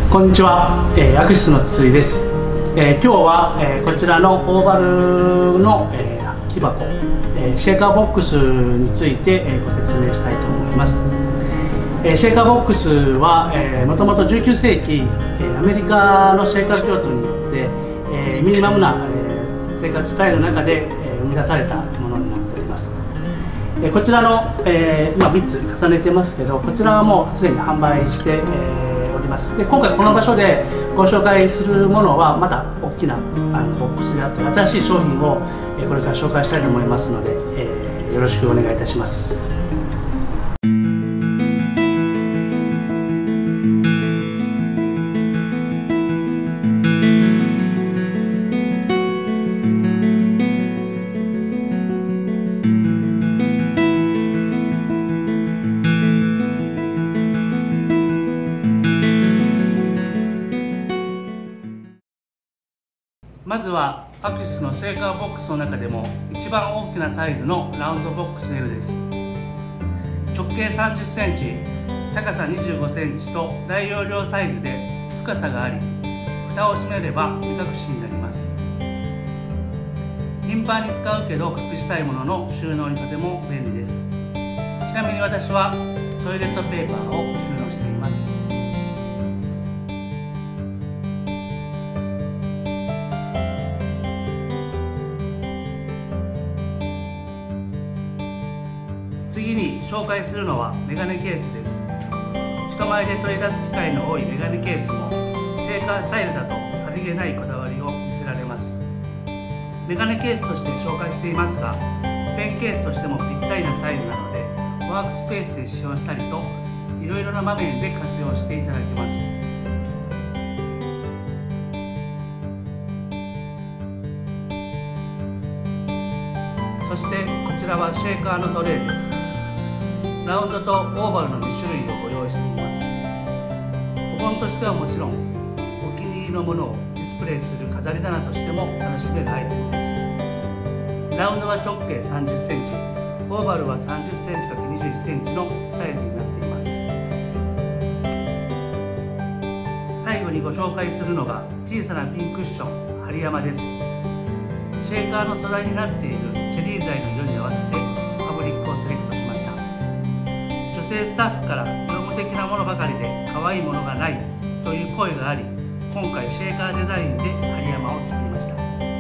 こんにちは、アクシスの筒井です。今日は、こちらのオーバルの、木箱、シェーカーボックスについて、ご説明したいと思います。シェーカーボックスはもともと19世紀、アメリカのシェーカー教徒によって、ミニマムな、生活スタイルの中で、生み出されたものになっております。こちらの、今3つ重ねてますけど、こちらはもうすでに販売して、おります。で、今回この場所でご紹介するものはまだ大きなボックスであって新しい商品をこれから紹介したいと思いますので、よろしくお願いいたします。まずはアクシスのシェーカーボックスの中でも一番大きなサイズのラウンドボックス L です。直径30センチ、高さ25センチと大容量サイズで深さがあり、蓋を閉めれば目隠しになります。頻繁に使うけど隠したいものの収納にとても便利です。ちなみに私はトイレットペーパーを収納しています。次に紹介するのはメガネケースです。人前で取り出す機会の多いメガネケースもシェーカースタイルだとさりげないこだわりを見せられます。メガネケースとして紹介していますが、ペンケースとしてもぴったりなサイズなのでワークスペースで使用したりといろいろな場面で活用していただけます。そしてこちらはシェーカーのトレイです。ラウンドとオーバルの2種類をご用意しています。お盆としてはもちろんお気に入りのものをディスプレイする飾り棚としても楽しめるアイテムです。ラウンドは直径30センチ、オーバルは30センチ ×21 センチのサイズになっています。最後にご紹介するのが小さなピンクッション針山です。シェーカーの素材になっているチェリー材の色に合わせてファブリックをセレクトしました。女性スタッフから業務的なものばかりで可愛いものがないという声があり、今回シェーカーデザインで針山を作りました。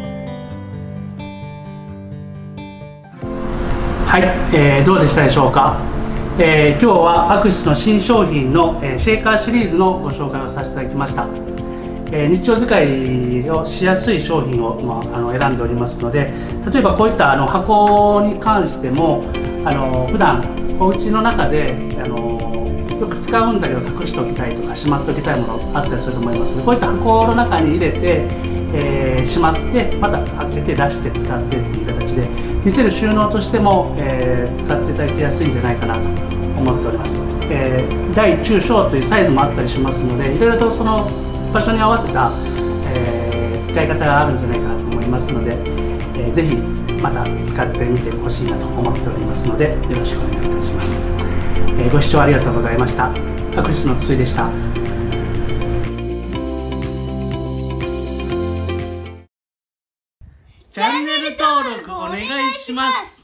はい、どうでしたでしょうか。今日はアクシスの新商品の、シェーカーシリーズのご紹介をさせていただきました。日常使いをしやすい商品を、選んでおりますので、例えばこういった箱に関しても普段お家の中でよく使うんだけど隠しておきたいとかしまっておきたいものあったりすると思いますので、こういった箱の中に入れて、しまってまた開けて出して使ってっていう形で見せる収納としても、使っていただきやすいんじゃないかなと思っております。大中小というサイズもあったりしますので、いろいろとその場所に合わせた、使い方があるんじゃないかなと思いますので、ぜひまた使ってみてほしいなと思っておりますので、よろしくお願いいたします。ご視聴ありがとうございました。アクシスの筒井でした。チャンネル登録お願いします。